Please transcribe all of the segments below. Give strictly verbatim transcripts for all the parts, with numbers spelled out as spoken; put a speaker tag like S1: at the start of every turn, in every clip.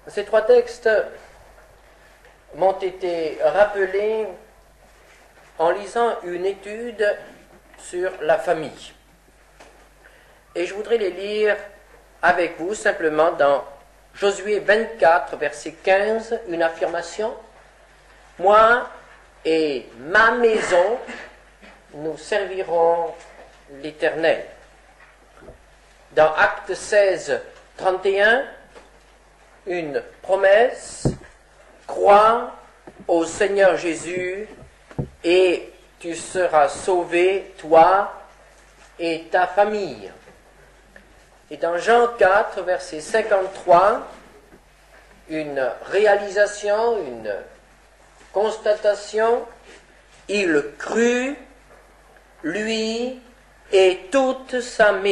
S1: Ces trois textes m'ont été rappelés en lisant une étude sur la famille. Et je voudrais les lire avec vous simplement dans Josué vingt-quatre, verset quinze, une affirmation. « Moi et ma maison, nous servirons l'Éternel. » Dans Actes seize, trente et un, une promesse, « Crois au Seigneur Jésus et tu seras sauvé, toi et ta famille. » Et dans Jean quatre, verset cinquante-trois, une réalisation, une constatation, « Il crut, lui et toute sa maison. »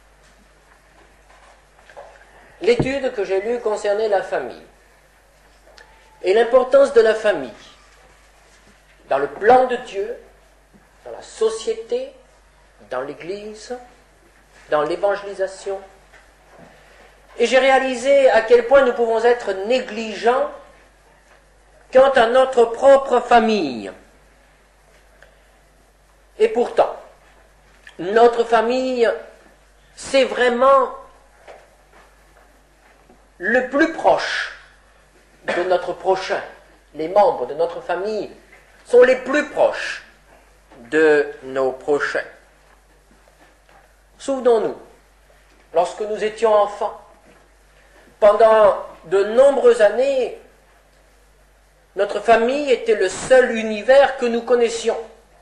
S1: L'étude que j'ai lue concernait la famille et l'importance de la famille dans le plan de Dieu, dans la société, dans l'Église, dans l'évangélisation. Et j'ai réalisé à quel point nous pouvons être négligents quant à notre propre famille. Et pourtant, notre famille, c'est vraiment le plus proche de notre prochain. Les membres de notre famille sont les plus proches de nos prochains. Souvenons-nous, lorsque nous étions enfants, pendant de nombreuses années, notre famille était le seul univers que nous connaissions.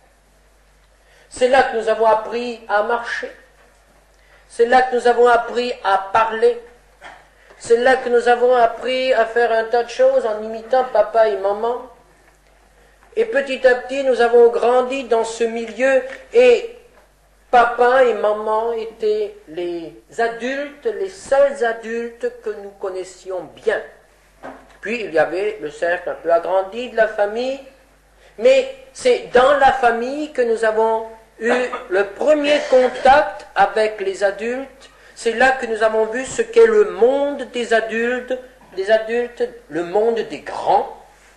S1: C'est là que nous avons appris à marcher. C'est là que nous avons appris à parler. C'est là que nous avons appris à faire un tas de choses en imitant papa et maman. Et petit à petit, nous avons grandi dans ce milieu et papa et maman étaient les adultes, les seuls adultes que nous connaissions bien. Puis il y avait le cercle un peu agrandi de la famille, mais c'est dans la famille que nous avons eu le premier contact avec les adultes. C'est là que nous avons vu ce qu'est le monde des adultes, des adultes, le monde des grands.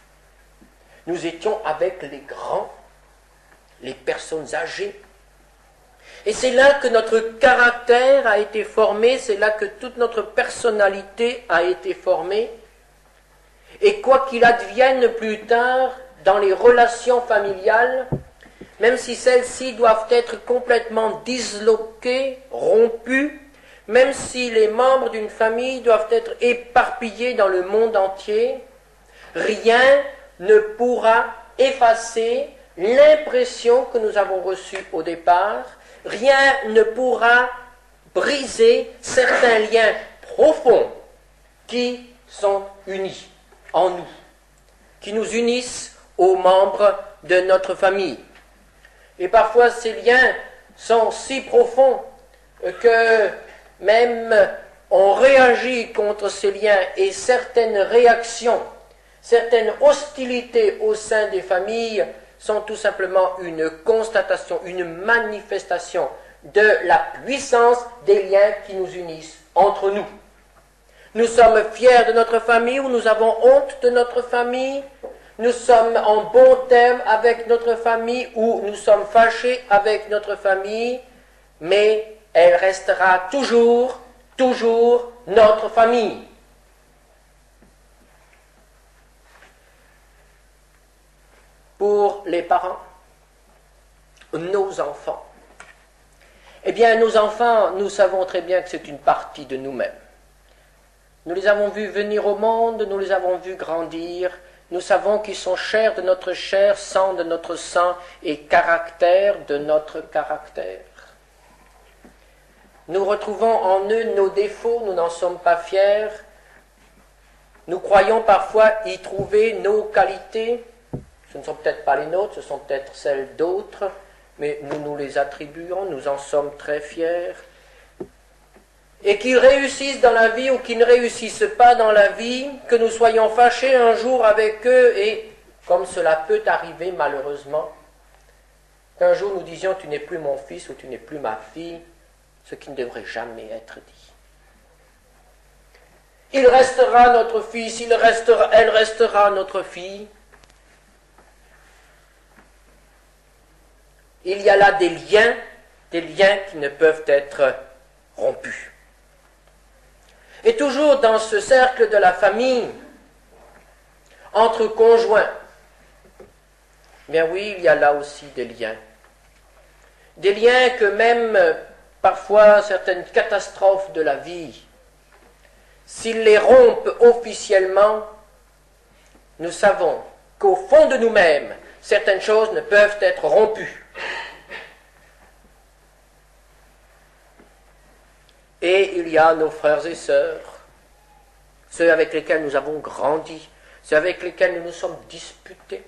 S1: Nous étions avec les grands, les personnes âgées. Et c'est là que notre caractère a été formé, c'est là que toute notre personnalité a été formée. Et quoi qu'il advienne plus tard dans les relations familiales, même si celles-ci doivent être complètement disloquées, rompues, même si les membres d'une famille doivent être éparpillés dans le monde entier, rien ne pourra effacer l'impression que nous avons reçue au départ, rien ne pourra briser certains liens profonds qui sont unis en nous, qui nous unissent aux membres de notre famille. Et parfois ces liens sont si profonds que même on réagit contre ces liens et certaines réactions, certaines hostilités au sein des familles sont tout simplement une constatation, une manifestation de la puissance des liens qui nous unissent entre nous. Nous sommes fiers de notre famille ou nous avons honte de notre famille. Nous sommes en bon terme avec notre famille ou nous sommes fâchés avec notre famille, mais elle restera toujours, toujours notre famille. Pour les parents, nos enfants, eh bien, nos enfants, nous savons très bien que c'est une partie de nous-mêmes. Nous les avons vus venir au monde, nous les avons vus grandir, nous savons qu'ils sont chairs de notre chair, sang de notre sang et caractère de notre caractère. Nous retrouvons en eux nos défauts, nous n'en sommes pas fiers. Nous croyons parfois y trouver nos qualités. Ce ne sont peut-être pas les nôtres, ce sont peut-être celles d'autres, mais nous nous les attribuons, nous en sommes très fiers. Et qu'ils réussissent dans la vie ou qu'ils ne réussissent pas dans la vie, que nous soyons fâchés un jour avec eux, et comme cela peut arriver malheureusement, qu'un jour nous disions « tu n'es plus mon fils » ou « tu n'es plus ma fille », ce qui ne devrait jamais être dit. il restera notre fils, il restera, elle restera notre fille. Il y a là des liens, des liens qui ne peuvent être rompus. Et toujours dans ce cercle de la famille, entre conjoints, bien oui, il y a là aussi des liens. Des liens que même parfois certaines catastrophes de la vie, s'ils les rompent officiellement, nous savons qu'au fond de nous-mêmes, certaines choses ne peuvent être rompues. Et il y a nos frères et sœurs, ceux avec lesquels nous avons grandi, ceux avec lesquels nous nous sommes disputés.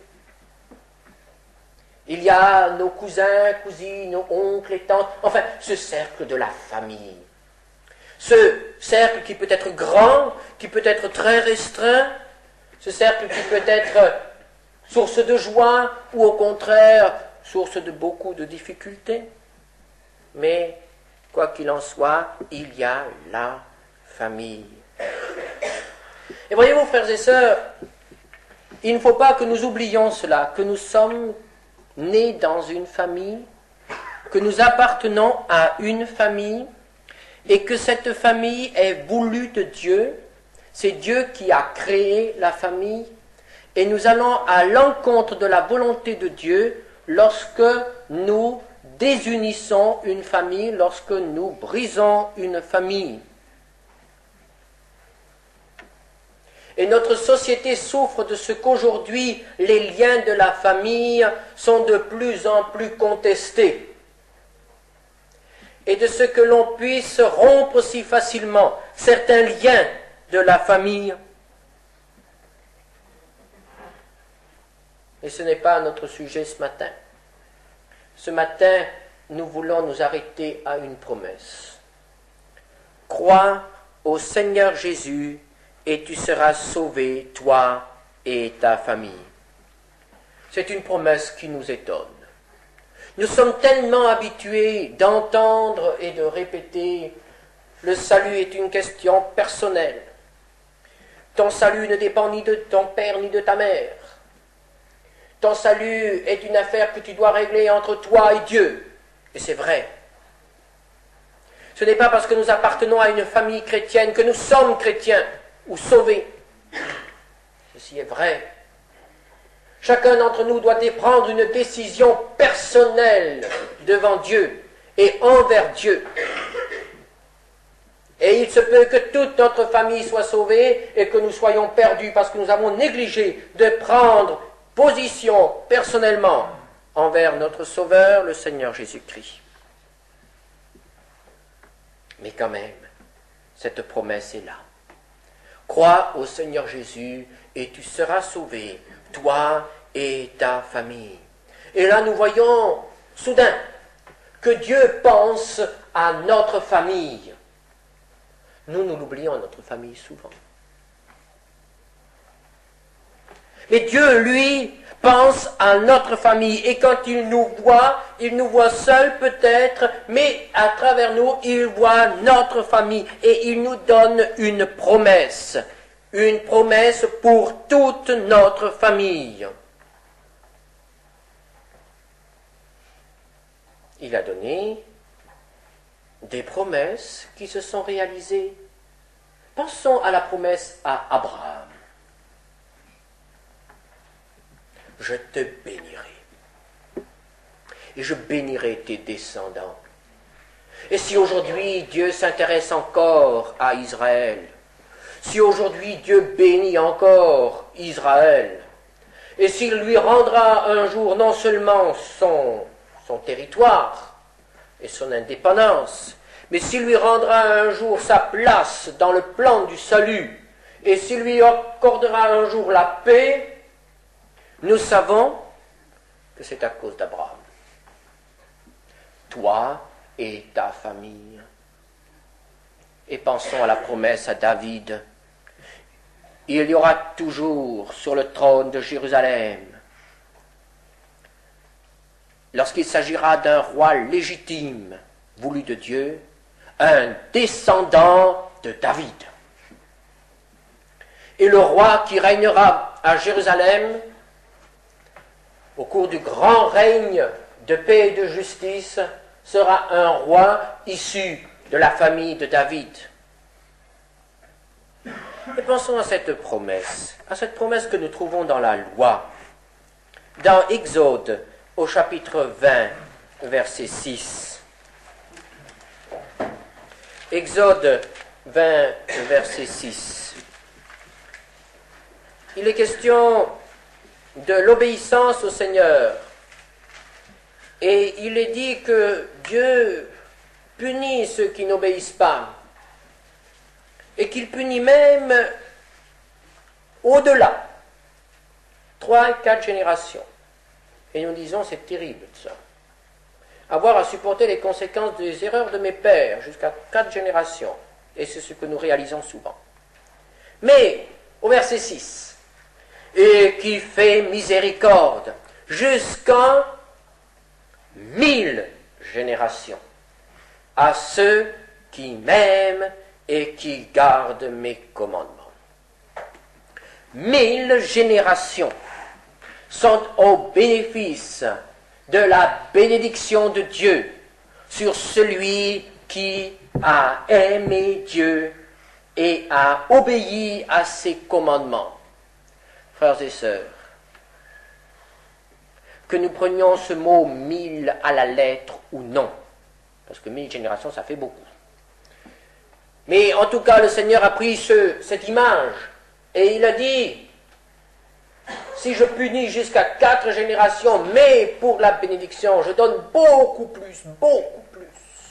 S1: Il y a nos cousins, cousines, nos oncles et tantes, enfin, ce cercle de la famille. Ce cercle qui peut être grand, qui peut être très restreint, ce cercle qui peut être source de joie ou au contraire source de beaucoup de difficultés. Mais quoi qu'il en soit, il y a la famille. Et voyez-vous, frères et sœurs, il ne faut pas que nous oublions cela, que nous sommes nés dans une famille, que nous appartenons à une famille, et que cette famille est voulue de Dieu. C'est Dieu qui a créé la famille, et nous allons à l'encontre de la volonté de Dieu lorsque nous désunissons une famille, lorsque nous brisons une famille. Et notre société souffre de ce qu'aujourd'hui les liens de la famille sont de plus en plus contestés. Et de ce que l'on puisse rompre si facilement certains liens de la famille. Et ce n'est pas notre sujet ce matin. Ce matin, nous voulons nous arrêter à une promesse. Crois au Seigneur Jésus et tu seras sauvé, toi et ta famille. C'est une promesse qui nous étonne. Nous sommes tellement habitués d'entendre et de répéter « Le salut est une question personnelle. Ton salut ne dépend ni de ton père ni de ta mère. Ton salut est une affaire que tu dois régler entre toi et Dieu. » Et c'est vrai. Ce n'est pas parce que nous appartenons à une famille chrétienne que nous sommes chrétiens ou sauvés. Ceci est vrai. Chacun d'entre nous doit prendre une décision personnelle devant Dieu et envers Dieu. Et il se peut que toute notre famille soit sauvée et que nous soyons perdus parce que nous avons négligé de prendre position personnellement envers notre Sauveur, le Seigneur Jésus-Christ. Mais quand même, cette promesse est là. Crois au Seigneur Jésus et tu seras sauvé, toi et ta famille. Et là, nous voyons soudain que Dieu pense à notre famille. Nous, nous l'oublions, notre famille, souvent. Mais Dieu, lui, pense à notre famille. Et quand il nous voit, il nous voit seuls peut-être, mais à travers nous, il voit notre famille. Et il nous donne une promesse. Une promesse pour toute notre famille. Il a donné des promesses qui se sont réalisées. Pensons à la promesse à Abraham. Je te bénirai, et je bénirai tes descendants. Et si aujourd'hui Dieu s'intéresse encore à Israël, si aujourd'hui Dieu bénit encore Israël, et s'il lui rendra un jour non seulement son, son territoire et son indépendance, mais s'il lui rendra un jour sa place dans le plan du salut, et s'il lui accordera un jour la paix, nous savons que c'est à cause d'Abraham. Toi et ta famille. Et pensons à la promesse à David. Il y aura toujours sur le trône de Jérusalem, lorsqu'il s'agira d'un roi légitime, voulu de Dieu, un descendant de David. Et le roi qui régnera à Jérusalem, au cours du grand règne de paix et de justice, sera un roi issu de la famille de David. Et pensons à cette promesse, à cette promesse que nous trouvons dans la loi. Dans Exode, au chapitre vingt, verset six. Exode vingt, verset six. Il est question de l'obéissance au Seigneur. Et il est dit que Dieu punit ceux qui n'obéissent pas. Et qu'il punit même au-delà. Trois, quatre générations. Et nous disons, c'est terrible ça. Avoir à supporter les conséquences des erreurs de mes pères jusqu'à quatre générations. Et c'est ce que nous réalisons souvent. Mais, au verset six, et qui fait miséricorde jusqu'en mille générations à ceux qui m'aiment et qui gardent mes commandements. Mille générations sont au bénéfice de la bénédiction de Dieu sur celui qui a aimé Dieu et a obéi à ses commandements. Frères et sœurs, que nous prenions ce mot mille à la lettre ou non, parce que mille générations, ça fait beaucoup. Mais en tout cas, le Seigneur a pris ce, cette image et il a dit, si je punis jusqu'à quatre générations, mais pour la bénédiction, je donne beaucoup plus, beaucoup plus.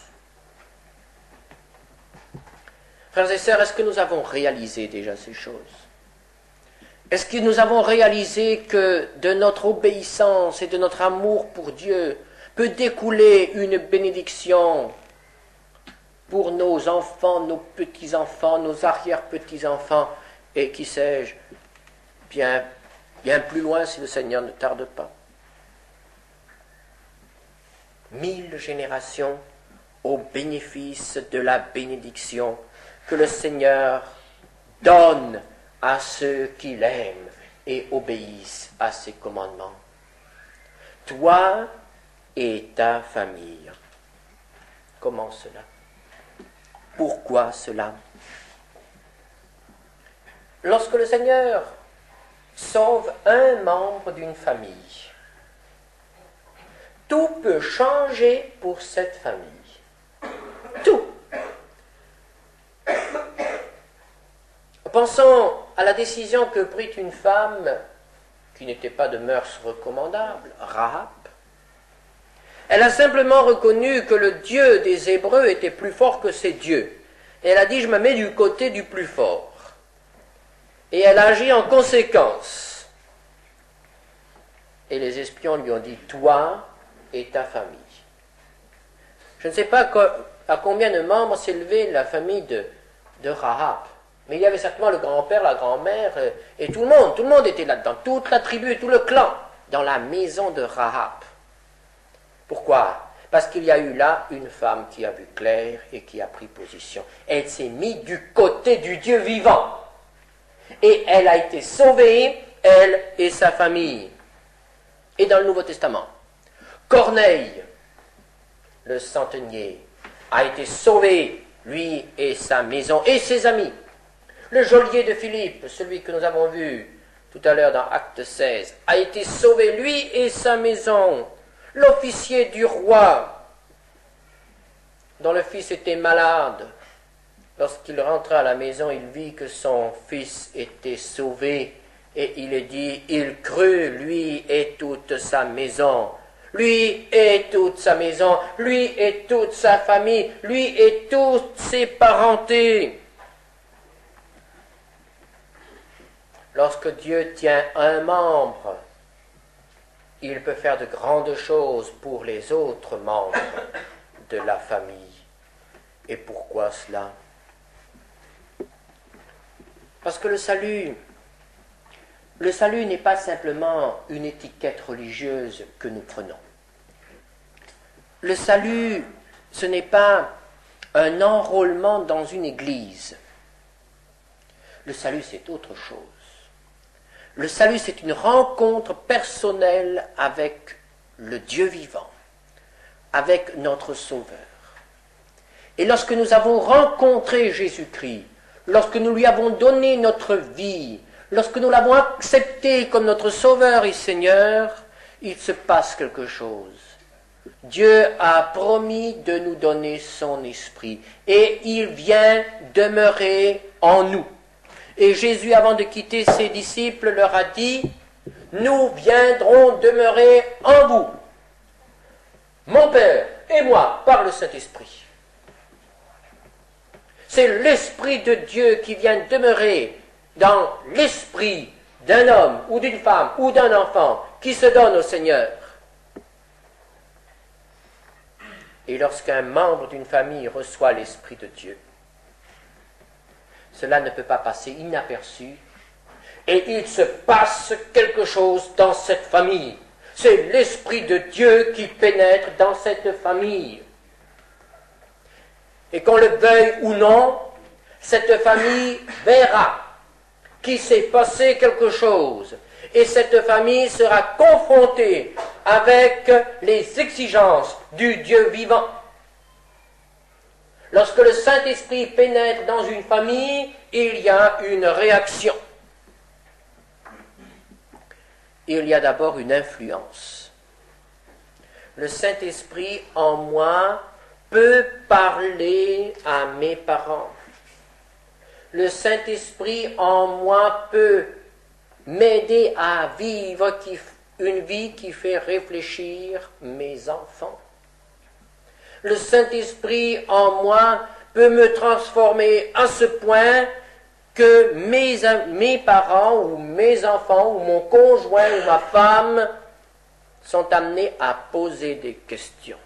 S1: Frères et sœurs, est-ce que nous avons réalisé déjà ces choses? Est-ce que nous avons réalisé que de notre obéissance et de notre amour pour Dieu peut découler une bénédiction pour nos enfants, nos petits-enfants, nos arrière-petits-enfants, et qui sais-je, bien, bien plus loin si le Seigneur ne tarde pas. Mille générations au bénéfice de la bénédiction que le Seigneur donne à ceux qui l'aiment et obéissent à ses commandements. Toi et ta famille. Comment cela? Pourquoi cela? Lorsque le Seigneur sauve un membre d'une famille, tout peut changer pour cette famille. Tout. Pensons à la décision que prit une femme qui n'était pas de mœurs recommandables, Rahab. Elle a simplement reconnu que le Dieu des Hébreux était plus fort que ses dieux. Et elle a dit, je me mets du côté du plus fort. Et elle a agi en conséquence. Et les espions lui ont dit, toi et ta famille. Je ne sais pas à combien de membres s'élevait la famille de, de Rahab. Mais il y avait certainement le grand-père, la grand-mère, et tout le monde, tout le monde était là-dedans, toute la tribu, tout le clan, dans la maison de Rahab. Pourquoi? Parce qu'il y a eu là une femme qui a vu clair et qui a pris position. Elle s'est mise du côté du Dieu vivant. Et elle a été sauvée, elle et sa famille. Et dans le Nouveau Testament, Corneille, le centenier, a été sauvé, lui et sa maison, et ses amis. Le geôlier de Philippe, celui que nous avons vu tout à l'heure dans Acte seize, a été sauvé, lui et sa maison. L'officier du roi, dont le fils était malade, lorsqu'il rentra à la maison, il vit que son fils était sauvé, et il est dit, il crut, lui et toute sa maison. Lui et toute sa maison, lui et toute sa famille, lui et toutes ses parentés. Lorsque Dieu tient un membre, il peut faire de grandes choses pour les autres membres de la famille. Et pourquoi cela? Parce que le salut, le salut n'est pas simplement une étiquette religieuse que nous prenons. Le salut, ce n'est pas un enrôlement dans une église. Le salut, c'est autre chose. Le salut, c'est une rencontre personnelle avec le Dieu vivant, avec notre Sauveur. Et lorsque nous avons rencontré Jésus-Christ, lorsque nous lui avons donné notre vie, lorsque nous l'avons accepté comme notre Sauveur et Seigneur, il se passe quelque chose. Dieu a promis de nous donner son esprit et il vient demeurer en nous. Et Jésus, avant de quitter ses disciples, leur a dit, « Nous viendrons demeurer en vous, mon Père et moi, par le Saint-Esprit. » C'est l'Esprit de Dieu qui vient demeurer dans l'esprit d'un homme ou d'une femme ou d'un enfant qui se donne au Seigneur. Et lorsqu'un membre d'une famille reçoit l'Esprit de Dieu, cela ne peut pas passer inaperçu et il se passe quelque chose dans cette famille. C'est l'Esprit de Dieu qui pénètre dans cette famille. Et qu'on le veuille ou non, cette famille verra qu'il s'est passé quelque chose. Et cette famille sera confrontée avec les exigences du Dieu vivant. Lorsque le Saint-Esprit pénètre dans une famille, il y a une réaction. Il y a d'abord une influence. Le Saint-Esprit en moi peut parler à mes parents. Le Saint-Esprit en moi peut m'aider à vivre une vie qui fait réfléchir mes enfants. Le Saint-Esprit en moi peut me transformer à ce point que mes, mes parents ou mes enfants ou mon conjoint ou ma femme sont amenés à poser des questions.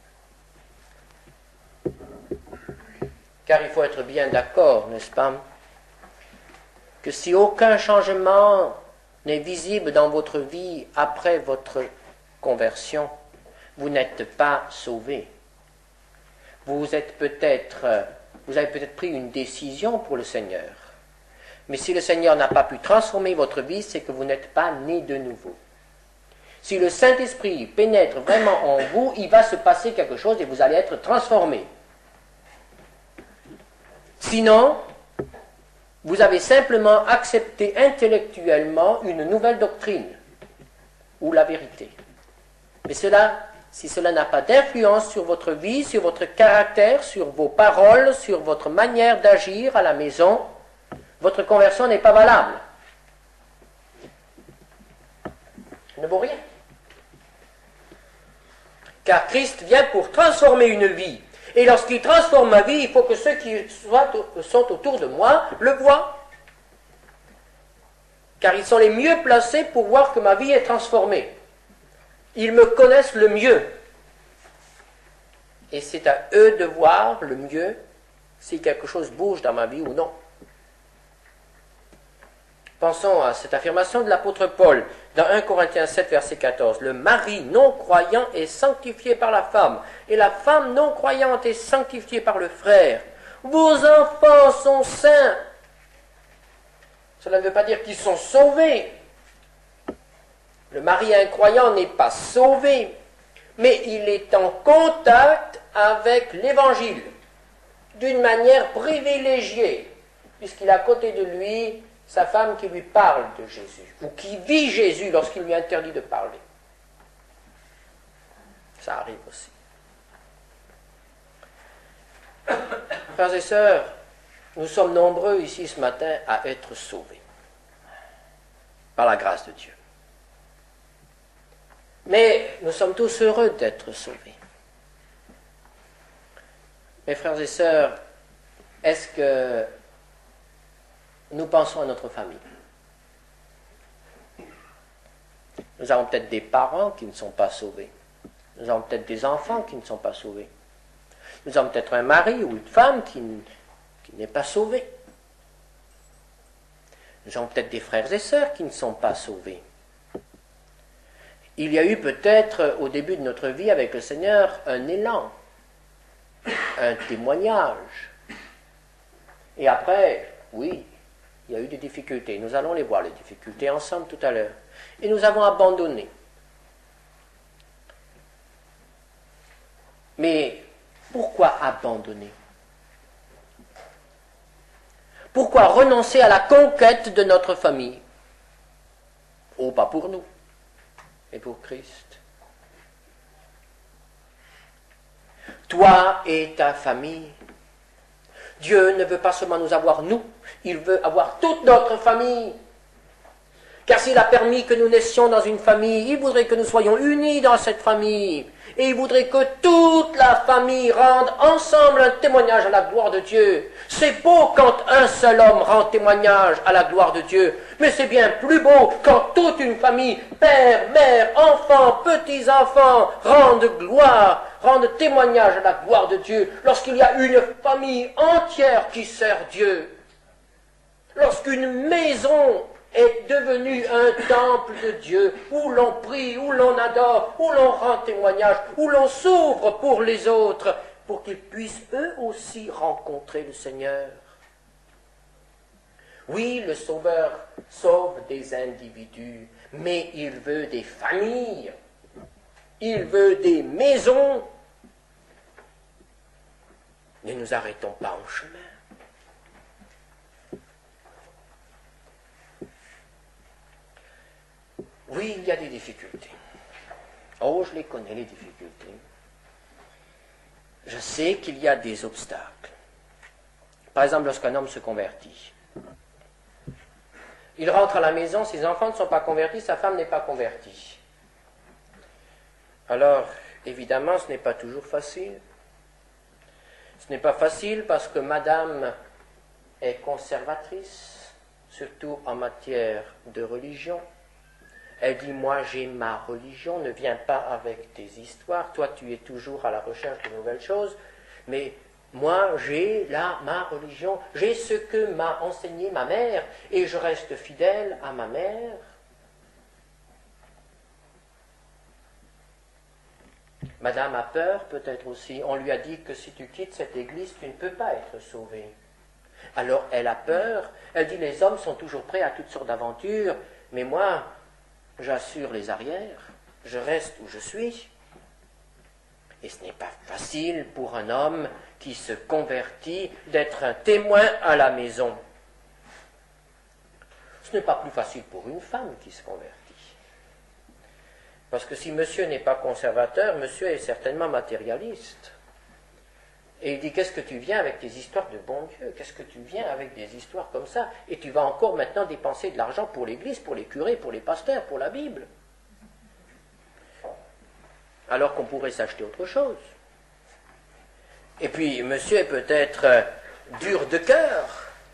S1: Car il faut être bien d'accord, n'est-ce pas, que si aucun changement n'est visible dans votre vie après votre conversion, vous n'êtes pas sauvé. Vous êtes peut-être, vous avez peut-être pris une décision pour le Seigneur. Mais si le Seigneur n'a pas pu transformer votre vie, c'est que vous n'êtes pas né de nouveau. Si le Saint-Esprit pénètre vraiment en vous, il va se passer quelque chose et vous allez être transformé. Sinon, vous avez simplement accepté intellectuellement une nouvelle doctrine ou la vérité. Mais cela, si cela n'a pas d'influence sur votre vie, sur votre caractère, sur vos paroles, sur votre manière d'agir à la maison, votre conversion n'est pas valable. Elle ne vaut rien. Car Christ vient pour transformer une vie. Et lorsqu'il transforme ma vie, il faut que ceux qui sont autour de moi le voient. Car ils sont les mieux placés pour voir que ma vie est transformée. Ils me connaissent le mieux. Et c'est à eux de voir le mieux si quelque chose bouge dans ma vie ou non. Pensons à cette affirmation de l'apôtre Paul dans un Corinthiens sept, verset quatorze. Le mari non-croyant est sanctifié par la femme, et la femme non-croyante est sanctifiée par le frère. Vos enfants sont saints. Cela ne veut pas dire qu'ils sont sauvés. Le mari incroyant n'est pas sauvé, mais il est en contact avec l'Évangile d'une manière privilégiée, puisqu'il a à côté de lui sa femme qui lui parle de Jésus, ou qui vit Jésus lorsqu'il lui interdit de parler. Ça arrive aussi. Frères et sœurs, nous sommes nombreux ici ce matin à être sauvés, par la grâce de Dieu. Mais nous sommes tous heureux d'être sauvés. Mes frères et sœurs, est-ce que nous pensons à notre famille? Nous avons peut-être des parents qui ne sont pas sauvés. Nous avons peut-être des enfants qui ne sont pas sauvés. Nous avons peut-être un mari ou une femme qui, qui n'est pas sauvé. Nous avons peut-être des frères et sœurs qui ne sont pas sauvés. Il y a eu peut-être au début de notre vie avec le Seigneur un élan, un témoignage. Et après, oui, Il y a eu des difficultés. Nous allons les voir, les difficultés, ensemble tout à l'heure. Et nous avons abandonné. Mais pourquoi abandonner? Pourquoi renoncer à la conquête de notre famille? Oh, pas pour nous, mais pour Christ. Toi et ta famille. Dieu ne veut pas seulement nous avoir nous, il veut avoir toute notre famille. Car s'il a permis que nous naissions dans une famille, il voudrait que nous soyons unis dans cette famille. Et il voudrait que toute la famille rende ensemble un témoignage à la gloire de Dieu. C'est beau quand un seul homme rend témoignage à la gloire de Dieu. Mais c'est bien plus beau quand toute une famille, père, mère, enfants, petits-enfants, rendent gloire, rendent témoignage à la gloire de Dieu. Lorsqu'il y a une famille entière qui sert Dieu. Lorsqu'une maison est devenu un temple de Dieu, où l'on prie, où l'on adore, où l'on rend témoignage, où l'on s'ouvre pour les autres, pour qu'ils puissent eux aussi rencontrer le Seigneur. Oui, le Sauveur sauve des individus, mais il veut des familles, il veut des maisons. Ne nous arrêtons pas en chemin. Oui, il y a des difficultés. Oh, je les connais, les difficultés. Je sais qu'il y a des obstacles. Par exemple, lorsqu'un homme se convertit. Il rentre à la maison, ses enfants ne sont pas convertis, sa femme n'est pas convertie. Alors, évidemment, ce n'est pas toujours facile. Ce n'est pas facile parce que madame est conservatrice, surtout en matière de religion. Elle dit, moi j'ai ma religion, ne viens pas avec tes histoires, toi tu es toujours à la recherche de nouvelles choses, mais moi j'ai là ma religion, j'ai ce que m'a enseigné ma mère, et je reste fidèle à ma mère. Madame a peur peut-être aussi, on lui a dit que si tu quittes cette église, tu ne peux pas être sauvé. Alors elle a peur, elle dit, les hommes sont toujours prêts à toutes sortes d'aventures, mais moi, j'assure les arrières, je reste où je suis. Et ce n'est pas facile pour un homme qui se convertit d'être un témoin à la maison. Ce n'est pas plus facile pour une femme qui se convertit. Parce que si monsieur n'est pas conservateur, monsieur est certainement matérialiste. Et il dit, qu'est-ce que tu viens avec tes histoires de bon Dieu? Qu'est-ce que tu viens avec des histoires comme ça? Et tu vas encore maintenant dépenser de l'argent pour l'église, pour les curés, pour les pasteurs, pour la Bible. Alors qu'on pourrait s'acheter autre chose. Et puis, monsieur est peut-être euh, dur de cœur,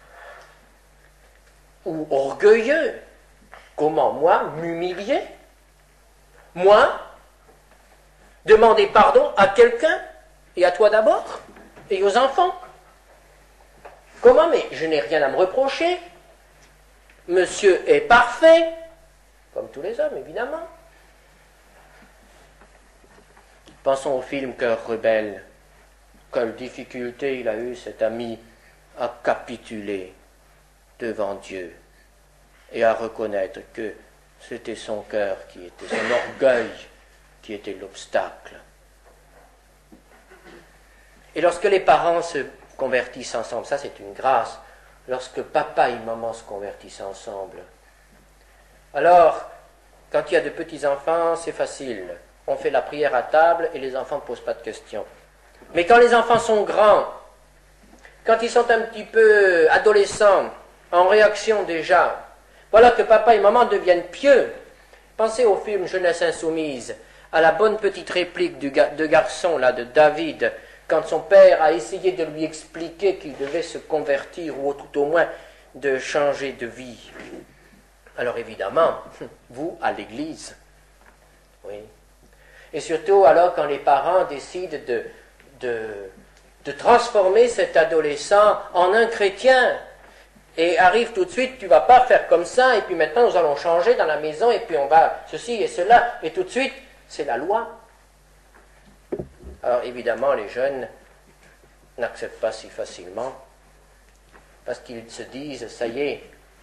S1: ou orgueilleux. Comment, moi, m'humilier? Moi, demander pardon à quelqu'un, et à toi d'abord, et aux enfants. Comment? Mais je n'ai rien à me reprocher. Monsieur est parfait, comme tous les hommes, évidemment. Pensons au film Cœur rebelle. Quelle difficulté il a eu, cet ami, à capituler devant Dieu et à reconnaître que c'était son cœur qui était, son orgueil qui était l'obstacle. Et lorsque les parents se convertissent ensemble, ça c'est une grâce, lorsque papa et maman se convertissent ensemble. Alors, quand il y a de petits-enfants, c'est facile. On fait la prière à table et les enfants ne posent pas de questions. Mais quand les enfants sont grands, quand ils sont un petit peu adolescents, en réaction déjà, voilà que papa et maman deviennent pieux. Pensez au film Jeunesse insoumise, à la bonne petite réplique du ga- de garçon là, de David, quand son père a essayé de lui expliquer qu'il devait se convertir, ou tout au moins de changer de vie. Alors évidemment, vous, à l'église, oui. Et surtout alors quand les parents décident de, de, de transformer cet adolescent en un chrétien, et arrive tout de suite, tu ne vas pas faire comme ça, et puis maintenant nous allons changer dans la maison, et puis on va ceci et cela, et tout de suite, c'est la loi. Alors évidemment, les jeunes n'acceptent pas si facilement, parce qu'ils se disent, ça y est,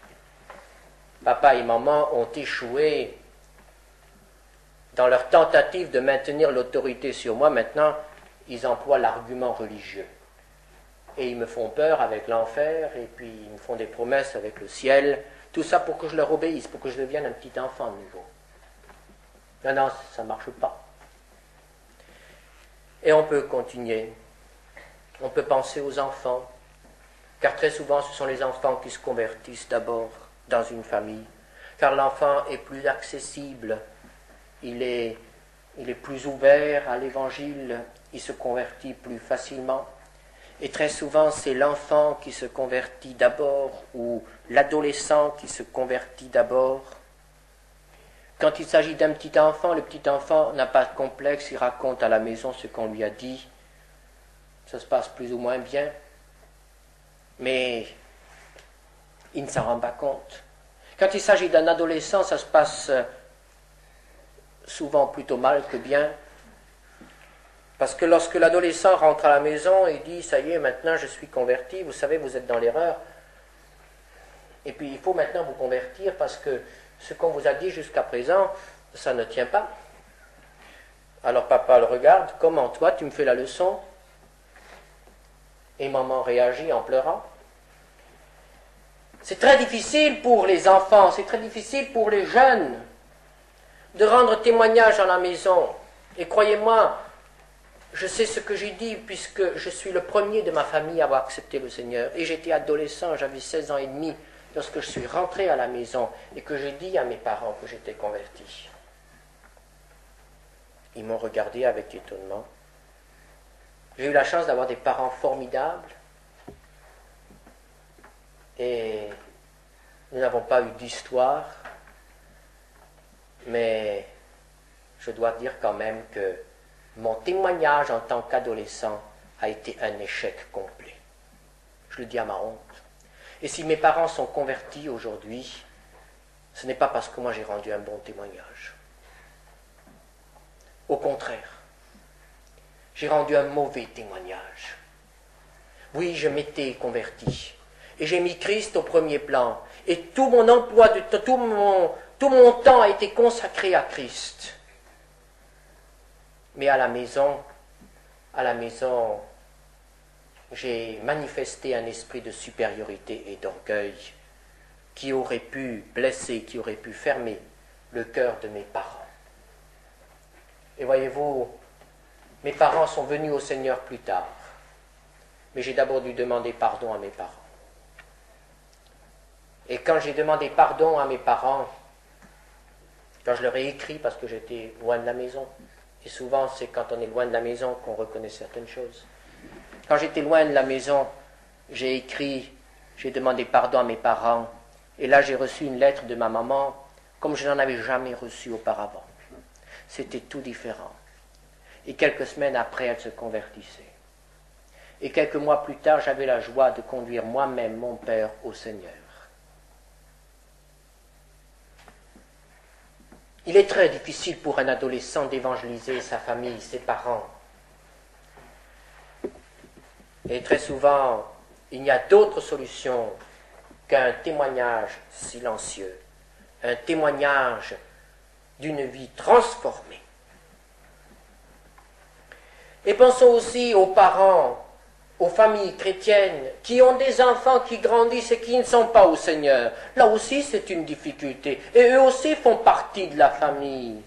S1: papa et maman ont échoué dans leur tentative de maintenir l'autorité sur moi. Maintenant, ils emploient l'argument religieux. Et ils me font peur avec l'enfer, et puis ils me font des promesses avec le ciel. Tout ça pour que je leur obéisse, pour que je devienne un petit enfant de nouveau. Non, non, ça ne marche pas. Et on peut continuer. On peut penser aux enfants, car très souvent ce sont les enfants qui se convertissent d'abord dans une famille, car l'enfant est plus accessible, il est, il est plus ouvert à l'évangile, il se convertit plus facilement. Et très souvent c'est l'enfant qui se convertit d'abord, ou l'adolescent qui se convertit d'abord. Quand il s'agit d'un petit enfant, le petit enfant n'a pas de complexe, il raconte à la maison ce qu'on lui a dit. Ça se passe plus ou moins bien, mais il ne s'en rend pas compte. Quand il s'agit d'un adolescent, ça se passe souvent plutôt mal que bien, parce que lorsque l'adolescent rentre à la maison et dit « ça y est, maintenant je suis converti, vous savez, vous êtes dans l'erreur, et puis il faut maintenant vous convertir parce que ce qu'on vous a dit jusqu'à présent, ça ne tient pas. » Alors papa le regarde, « Comment toi, tu me fais la leçon ?» Et maman réagit en pleurant. C'est très difficile pour les enfants, c'est très difficile pour les jeunes de rendre témoignage à la maison. Et croyez-moi, je sais ce que j'ai dit puisque je suis le premier de ma famille à avoir accepté le Seigneur. Et j'étais adolescent, j'avais seize ans et demi lorsque je suis rentré à la maison et que j'ai dit à mes parents que j'étais converti. Ils m'ont regardé avec étonnement. J'ai eu la chance d'avoir des parents formidables et nous n'avons pas eu d'histoire, mais je dois dire quand même que mon témoignage en tant qu'adolescent a été un échec complet. Je le dis à ma honte. Et si mes parents sont convertis aujourd'hui, ce n'est pas parce que moi j'ai rendu un bon témoignage. Au contraire, j'ai rendu un mauvais témoignage. Oui, je m'étais converti. Et j'ai mis Christ au premier plan. Et tout mon emploi, de, tout, mon, tout mon temps a été consacré à Christ. Mais à la maison, à la maison, j'ai manifesté un esprit de supériorité et d'orgueil qui aurait pu blesser, qui aurait pu fermer le cœur de mes parents. Et voyez-vous, mes parents sont venus au Seigneur plus tard, mais j'ai d'abord dû demander pardon à mes parents. Et quand j'ai demandé pardon à mes parents, quand je leur ai écrit parce que j'étais loin de la maison, et souvent c'est quand on est loin de la maison qu'on reconnaît certaines choses. Quand j'étais loin de la maison, j'ai écrit, j'ai demandé pardon à mes parents, et là j'ai reçu une lettre de ma maman comme je n'en avais jamais reçu auparavant. C'était tout différent. Et quelques semaines après, elle se convertissait. Et quelques mois plus tard, j'avais la joie de conduire moi-même mon père au Seigneur. Il est très difficile pour un adolescent d'évangéliser sa famille, ses parents. Et très souvent, il n'y a d'autre solution qu'un témoignage silencieux, un témoignage d'une vie transformée. Et pensons aussi aux parents, aux familles chrétiennes qui ont des enfants qui grandissent et qui ne sont pas au Seigneur. Là aussi, c'est une difficulté. Et eux aussi font partie de la famille.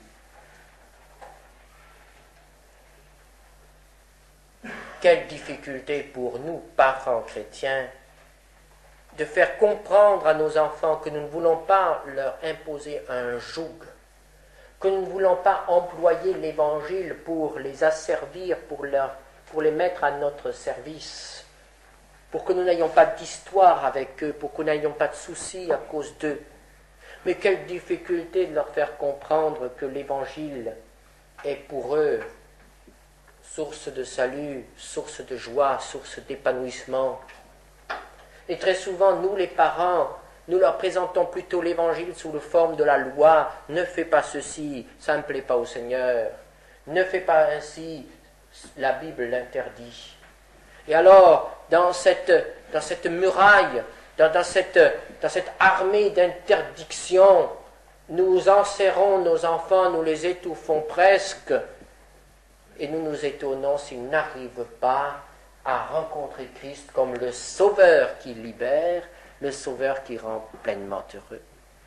S1: Quelle difficulté pour nous, parents chrétiens, de faire comprendre à nos enfants que nous ne voulons pas leur imposer un joug, que nous ne voulons pas employer l'Évangile pour les asservir, pour, leur, pour les mettre à notre service, pour que nous n'ayons pas d'histoire avec eux, pour que nous n'ayons pas de soucis à cause d'eux. Mais quelle difficulté de leur faire comprendre que l'Évangile est pour eux source de salut, source de joie, source d'épanouissement. Et très souvent, nous les parents, nous leur présentons plutôt l'Évangile sous la forme de la loi. Ne fais pas ceci, ça ne plaît pas au Seigneur. Ne fais pas ainsi, la Bible l'interdit. Et alors, dans cette, dans cette muraille dans, dans, cette, dans cette armée d'interdiction, nous enserrons nos enfants, nous les étouffons presque, et nous nous étonnons s'ils n'arrivent pas à rencontrer Christ comme le Sauveur qui libère, le Sauveur qui rend pleinement heureux.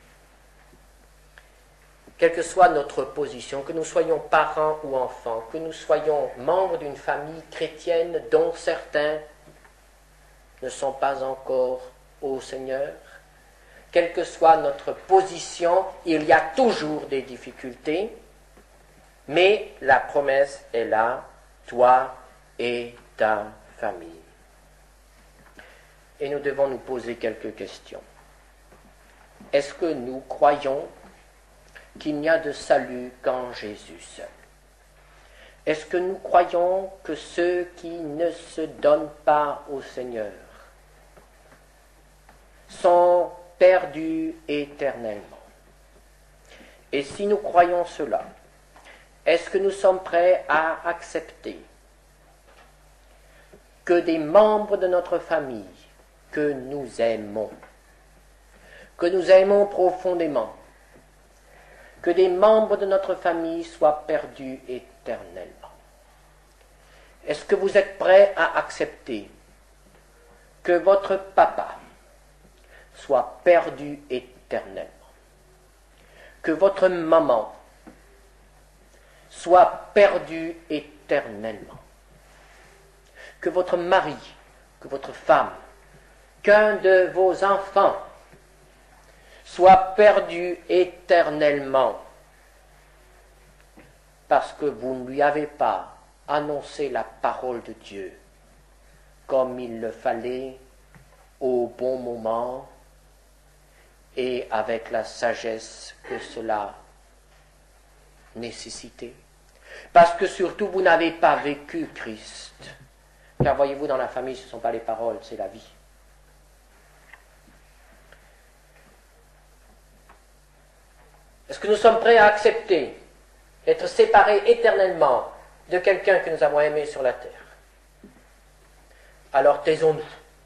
S1: Quelle que soit notre position, que nous soyons parents ou enfants, que nous soyons membres d'une famille chrétienne dont certains ne sont pas encore au Seigneur, quelle que soit notre position, il y a toujours des difficultés, mais la promesse est là, toi et ta famille. Et nous devons nous poser quelques questions. Est-ce que nous croyons qu'il n'y a de salut qu'en Jésus seul? Est-ce que nous croyons que ceux qui ne se donnent pas au Seigneur sont perdus éternellement? Et si nous croyons cela, est-ce que nous sommes prêts à accepter que des membres de notre famille que nous aimons, que nous aimons profondément, que des membres de notre famille soient perdus éternellement? Est-ce que vous êtes prêts à accepter que votre papa soit perdu éternellement, que votre maman soit perdue éternellement, que votre mari, que votre femme, qu'un de vos enfants soit perdu éternellement parce que vous ne lui avez pas annoncé la parole de Dieu comme il le fallait, au bon moment et avec la sagesse que cela nécessitait? Parce que surtout vous n'avez pas vécu Christ. Car voyez-vous, dans la famille, ce ne sont pas les paroles, c'est la vie. Est-ce que nous sommes prêts à accepter d'être séparés éternellement de quelqu'un que nous avons aimé sur la terre? Alors taisons-nous.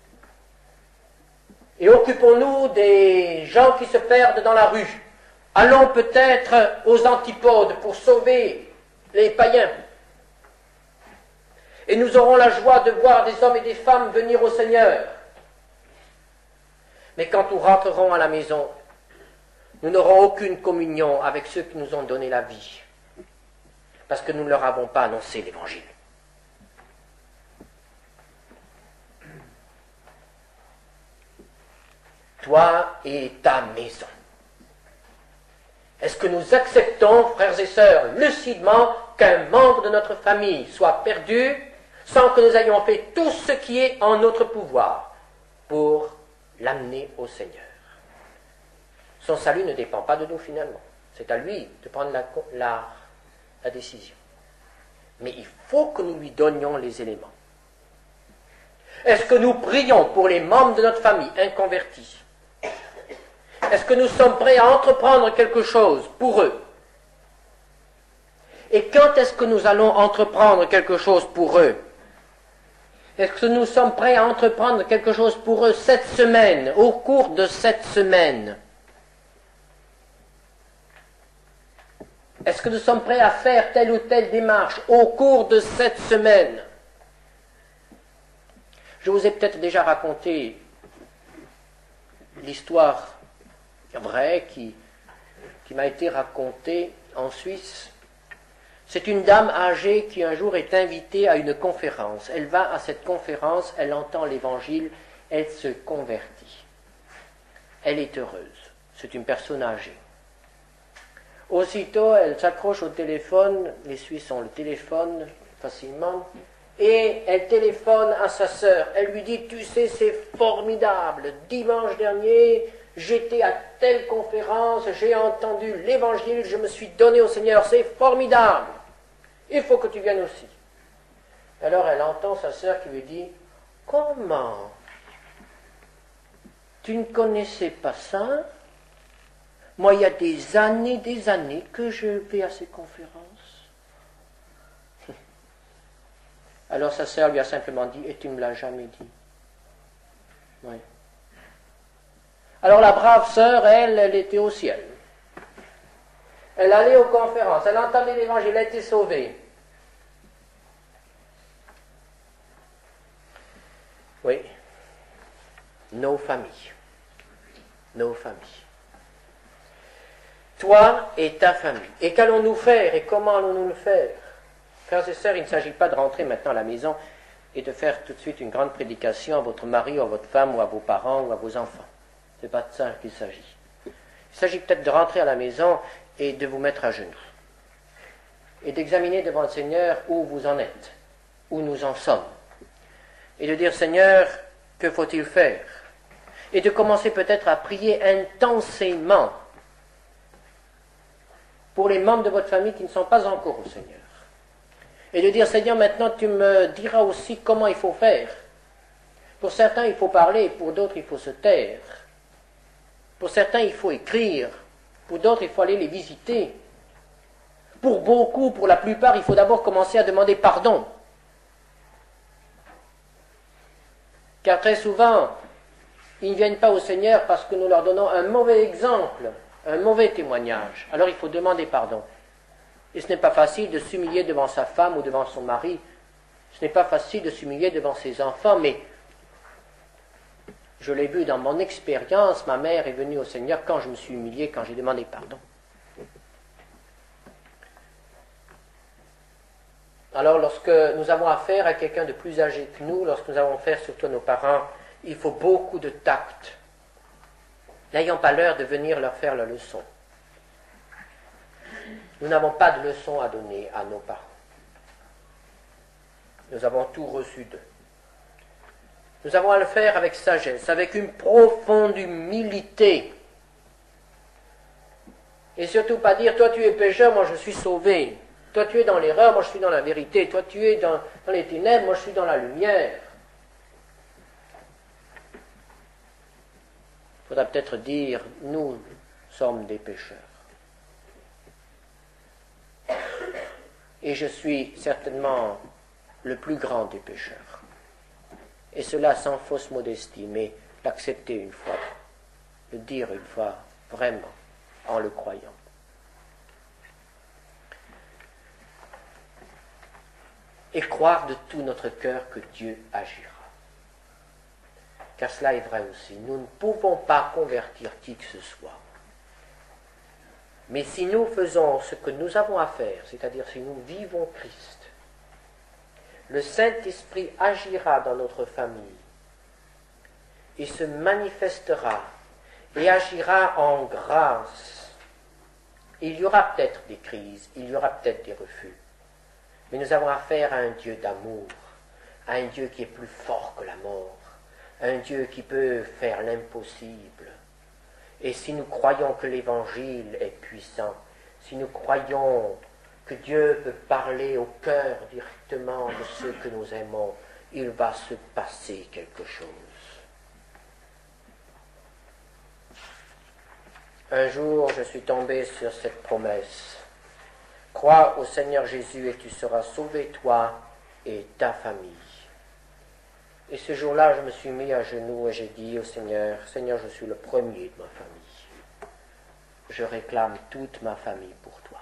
S1: Et occupons-nous des gens qui se perdent dans la rue. Allons peut-être aux antipodes pour sauver les païens. Et nous aurons la joie de voir des hommes et des femmes venir au Seigneur. Mais quand nous rentrerons à la maison, nous n'aurons aucune communion avec ceux qui nous ont donné la vie, parce que nous ne leur avons pas annoncé l'Évangile. Toi et ta maison. Est-ce que nous acceptons, frères et sœurs, lucidement, qu'un membre de notre famille soit perdu sans que nous ayons fait tout ce qui est en notre pouvoir pour l'amener au Seigneur? Son salut ne dépend pas de nous finalement. C'est à lui de prendre la, la, la décision. Mais il faut que nous lui donnions les éléments. Est-ce que nous prions pour les membres de notre famille inconvertis? Est-ce que nous sommes prêts à entreprendre quelque chose pour eux? Et quand est-ce que nous allons entreprendre quelque chose pour eux? Est-ce que nous sommes prêts à entreprendre quelque chose pour eux cette semaine, au cours de cette semaine? Est-ce que nous sommes prêts à faire telle ou telle démarche au cours de cette semaine? Je vous ai peut-être déjà raconté l'histoire vraie qui, qui m'a été racontée en Suisse. C'est une dame âgée qui un jour est invitée à une conférence. Elle va à cette conférence, elle entend l'Évangile, elle se convertit. Elle est heureuse. C'est une personne âgée. Aussitôt, elle s'accroche au téléphone, les Suisses ont le téléphone facilement, et elle téléphone à sa sœur. Elle lui dit, tu sais, c'est formidable, dimanche dernier, j'étais à telle conférence, j'ai entendu l'Évangile, je me suis donné au Seigneur, c'est formidable, il faut que tu viennes aussi. Alors elle entend sa sœur qui lui dit, comment? Tu ne connaissais pas ça? Moi, il y a des années, des années que je vais à ces conférences. Alors sa sœur lui a simplement dit, et tu ne me l'as jamais dit. Oui. Alors la brave sœur, elle, elle était au ciel. Elle allait aux conférences, elle entendait l'évangile, elle était sauvée. Oui, nos familles. Nos familles. Toi et ta famille. Et qu'allons-nous faire et comment allons-nous le faire? Frères et sœurs, il ne s'agit pas de rentrer maintenant à la maison et de faire tout de suite une grande prédication à votre mari ou à votre femme ou à vos parents ou à vos enfants. Ce n'est pas de ça qu'il s'agit. Il s'agit peut-être de rentrer à la maison et de vous mettre à genoux. Et d'examiner devant le Seigneur où vous en êtes, où nous en sommes. Et de dire, Seigneur, que faut-il faire? Et de commencer peut-être à prier intensément pour les membres de votre famille qui ne sont pas encore au Seigneur. Et de dire, Seigneur, maintenant tu me diras aussi comment il faut faire. Pour certains, il faut parler, pour d'autres, il faut se taire. Pour certains, il faut écrire, pour d'autres, il faut aller les visiter. Pour beaucoup, pour la plupart, il faut d'abord commencer à demander pardon. Car très souvent, ils ne viennent pas au Seigneur parce que nous leur donnons un mauvais exemple, un mauvais témoignage. Alors il faut demander pardon. Et ce n'est pas facile de s'humilier devant sa femme ou devant son mari. Ce n'est pas facile de s'humilier devant ses enfants, mais je l'ai vu dans mon expérience, ma mère est venue au Seigneur quand je me suis humilié, quand j'ai demandé pardon. Alors lorsque nous avons affaire à quelqu'un de plus âgé que nous, lorsque nous avons affaire surtout à nos parents, il faut beaucoup de tact. N'ayons pas l'heure de venir leur faire la leçon. Nous n'avons pas de leçon à donner à nos parents. Nous avons tout reçu d'eux. Nous avons à le faire avec sagesse, avec une profonde humilité. Et surtout pas dire, toi tu es pécheur, moi je suis sauvé. Toi tu es dans l'erreur, moi je suis dans la vérité. Toi tu es dans, dans les ténèbres, moi je suis dans la lumière. Il faudra peut-être dire, nous sommes des pécheurs. Et je suis certainement le plus grand des pécheurs. Et cela sans fausse modestie, mais l'accepter une fois, le dire une fois, vraiment, en le croyant. Et croire de tout notre cœur que Dieu agira. Car cela est vrai aussi. Nous ne pouvons pas convertir qui que ce soit. Mais si nous faisons ce que nous avons à faire, c'est-à-dire si nous vivons Christ, le Saint-Esprit agira dans notre famille et se manifestera et agira en grâce. Il y aura peut-être des crises, il y aura peut-être des refus, mais nous avons affaire à un Dieu d'amour, à un Dieu qui est plus fort que la mort, un Dieu qui peut faire l'impossible. Et si nous croyons que l'Évangile est puissant, si nous croyons que Dieu peut parler au cœur directement de ceux que nous aimons, il va se passer quelque chose. Un jour, je suis tombé sur cette promesse. Crois au Seigneur Jésus et tu seras sauvé, toi et ta famille. Et ce jour-là, je me suis mis à genoux et j'ai dit au Seigneur, Seigneur, je suis le premier de ma famille. Je réclame toute ma famille pour toi.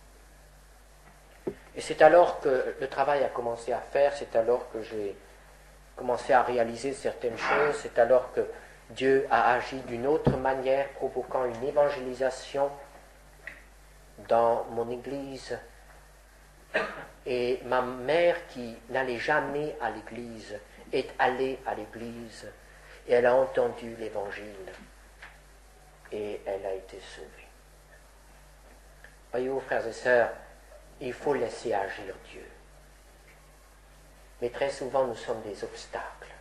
S1: Et c'est alors que le travail a commencé à faire, c'est alors que j'ai commencé à réaliser certaines choses, c'est alors que Dieu a agi d'une autre manière, provoquant une évangélisation dans mon église. Et ma mère, qui n'allait jamais à l'église, est allée à l'église et elle a entendu l'évangile et elle a été sauvée. Voyez-vous, frères et sœurs, il faut laisser agir Dieu. Mais très souvent, nous sommes des obstacles.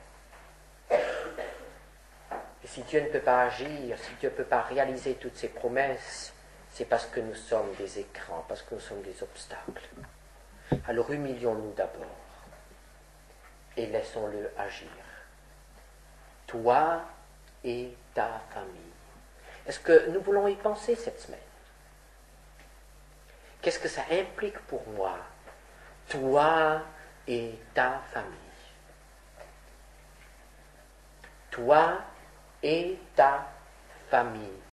S1: Et si Dieu ne peut pas agir, si Dieu ne peut pas réaliser toutes ses promesses, c'est parce que nous sommes des écrans, parce que nous sommes des obstacles. Alors humilions-nous d'abord et laissons-le agir. Toi et ta famille. Est-ce que nous voulons y penser cette semaine? Qu'est-ce que ça implique pour moi? Toi et ta famille. Toi et ta famille.